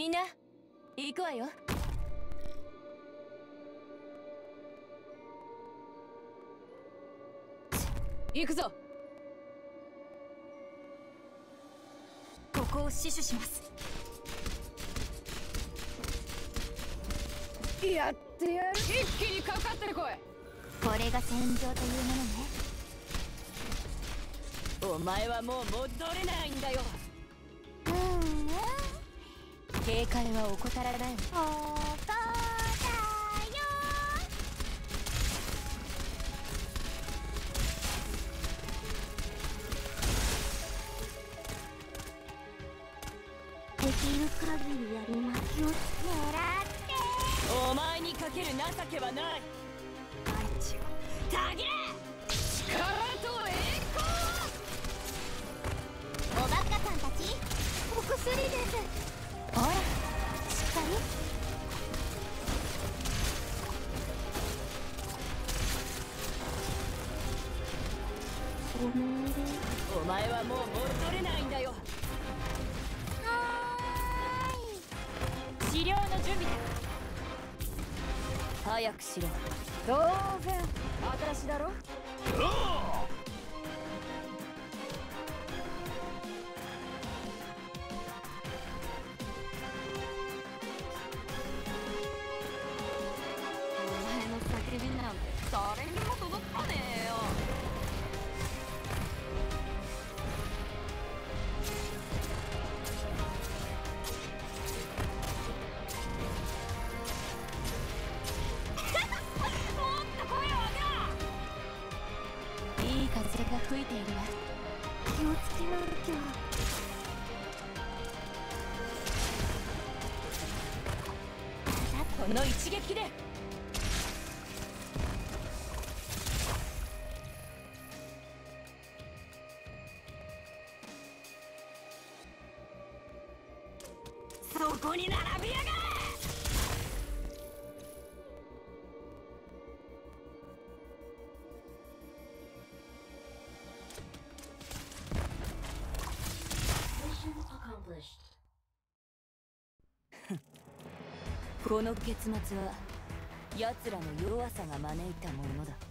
みんな行くわよ。行くぞ。ここを死守します。やってやる。一気にかかってこい。これが戦場というものね。お前はもう戻れないんだよ。警戒は怠らない。ここだよ。できる限りやりますよ。狙って。お前にかける情けはない。アンチをたぎれ。力と栄光。おバカさんたち、お薬です。ほら、しっかり。ごめんね。お前はもう戻れないんだよ。はーい。治療の準備だ。早くしろ。当然新しいだろ。叫びなんて誰にも届かねえよ。もっと声を上げろ。いい風が吹いているわ。気をつけなきゃ。この一撃で。そこに並びやがれ。この結末は奴らの弱さが招いたものだ。